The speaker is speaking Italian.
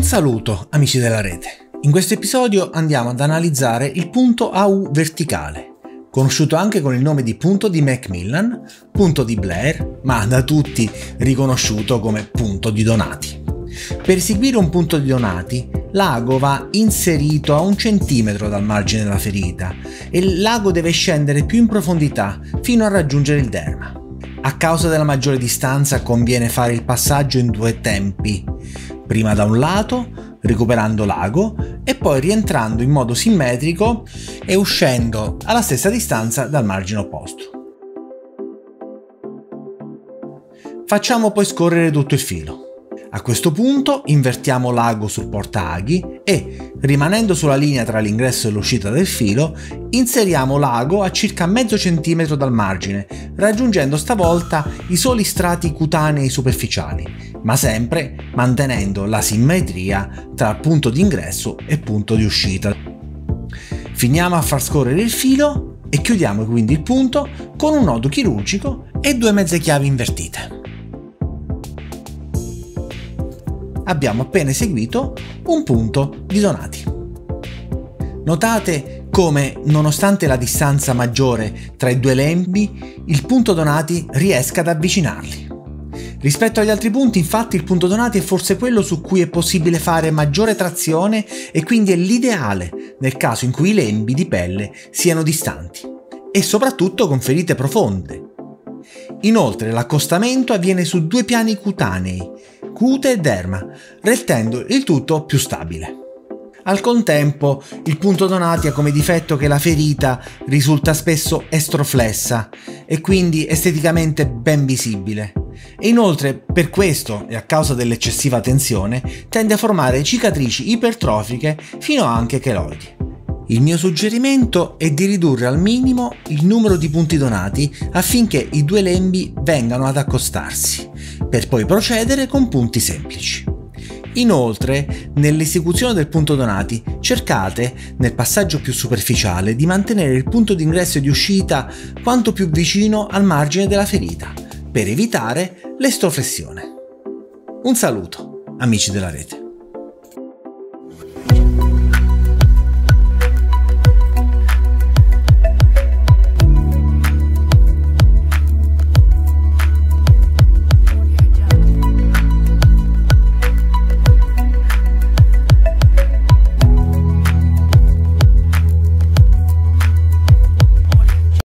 saluto amici della rete, in questo episodio andiamo ad analizzare il punto AU verticale, conosciuto anche con il nome di punto di Macmillan, punto di Blair, ma da tutti riconosciuto come punto di Donati. Per eseguire un punto di Donati, l'ago va inserito a 1 centimetro dal margine della ferita e l'ago deve scendere più in profondità fino a raggiungere il derma. A causa della maggiore distanza conviene fare il passaggio in 2 tempi, prima da un lato, recuperando l'ago, e poi rientrando in modo simmetrico e uscendo alla stessa distanza dal margine opposto. Facciamo poi scorrere tutto il filo. A questo punto invertiamo l'ago sul portaaghi e, rimanendo sulla linea tra l'ingresso e l'uscita del filo, inseriamo l'ago a circa mezzo centimetro dal margine, raggiungendo stavolta i soli strati cutanei superficiali, ma sempre mantenendo la simmetria tra punto di ingresso e punto di uscita. Finiamo a far scorrere il filo e chiudiamo quindi il punto con un nodo chirurgico e 2 mezze chiavi invertite. Abbiamo appena eseguito un punto di Donati. Notate come, nonostante la distanza maggiore tra i 2 lembi, il punto Donati riesca ad avvicinarli. Rispetto agli altri punti, infatti, il punto Donati è forse quello su cui è possibile fare maggiore trazione e quindi è l'ideale nel caso in cui i lembi di pelle siano distanti e soprattutto con ferite profonde. Inoltre l'accostamento avviene su 2 piani cutanei, cute e derma, rendendo il tutto più stabile. Al contempo, il punto Donati ha come difetto che la ferita risulta spesso estroflessa e quindi esteticamente ben visibile. E inoltre, per questo e a causa dell'eccessiva tensione, tende a formare cicatrici ipertrofiche fino anche cheloidi. Il mio suggerimento è di ridurre al minimo il numero di punti Donati affinché i 2 lembi vengano ad accostarsi, per poi procedere con punti semplici. Inoltre, nell'esecuzione del punto Donati, cercate, nel passaggio più superficiale, di mantenere il punto di ingresso e di uscita quanto più vicino al margine della ferita, per evitare l'estroflessione. Un saluto, amici della rete.